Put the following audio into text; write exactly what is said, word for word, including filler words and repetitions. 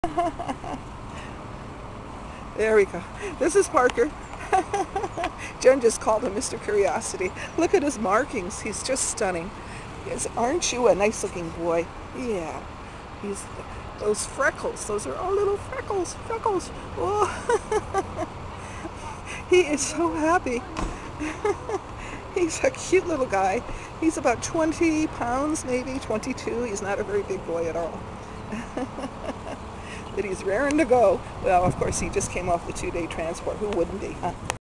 There we go. This is Parker. Jen just called him Mister Curiosity. Look at his markings. He's just stunning. Yes, aren't you a nice looking boy? Yeah. He's those freckles. Those are all little freckles. Freckles. Oh. He is so happy. He's a cute little guy. He's about twenty pounds, maybe twenty-two. He's not a very big boy at all. But he's raring to go. Well, of course, he just came off the two-day transport. Who wouldn't be, huh?